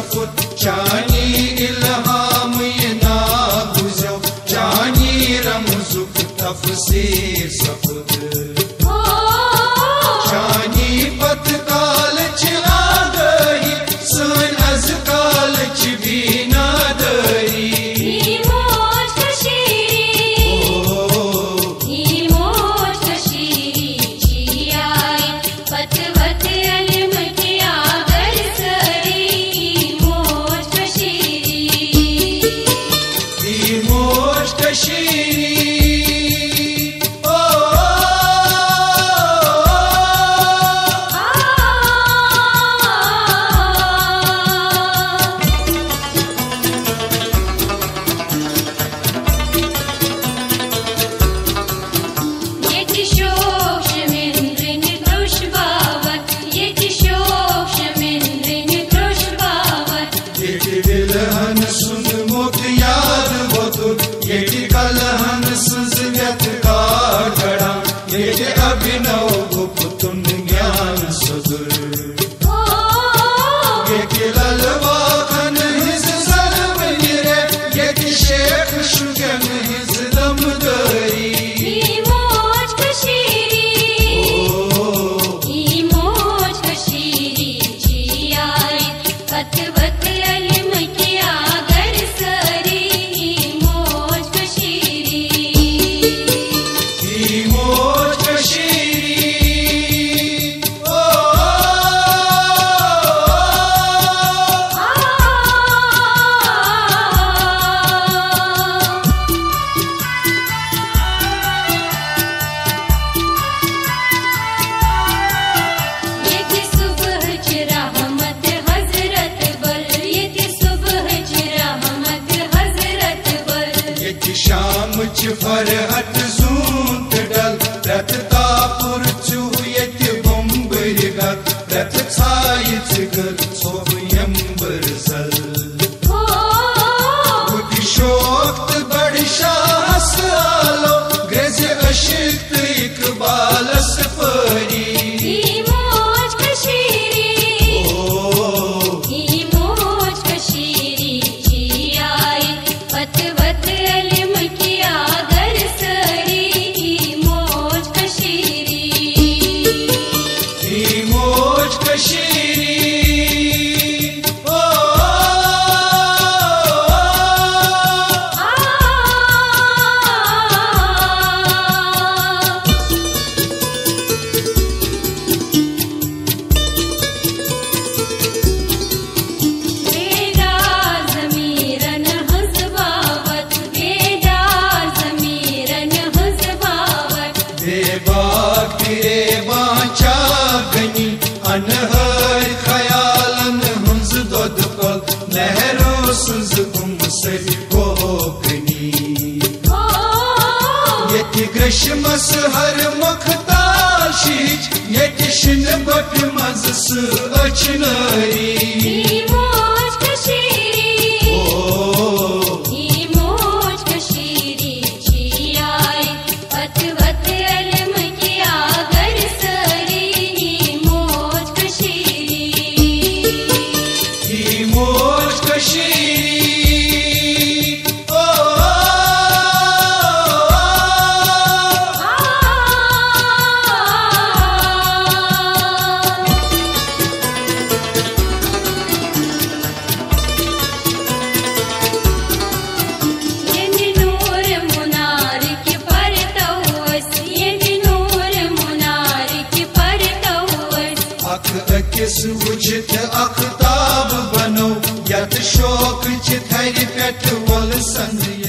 सपुत चानी इल्हाम ये नागुज़ो चानी रमज़ुक तफसीर सपुत चानी पत काल चिला गई सन अज काल भी नादरी अभिनव गुप्तुन ज्ञान सदुर ये ललवाखन हिज सर्व निरे ये शेख शुगन हिज दमदरी शाम फरहत जूत डल रथ तापुर चूह ये बम्बर गल रथ छायच गल सोब यंबर जल बुद्धि शोक्त बड़ शाहस आलो गज अशिक्त इकबालस परी अनहर ख्यालन हुंज दोद कल नहरो सुज गुम सरी गोकनी ये ग्रशमस हर मखताशिज ये शिन बट मजस अचनरी वुजित अख्ताब बनो यत शोक चिथर पेट वल संद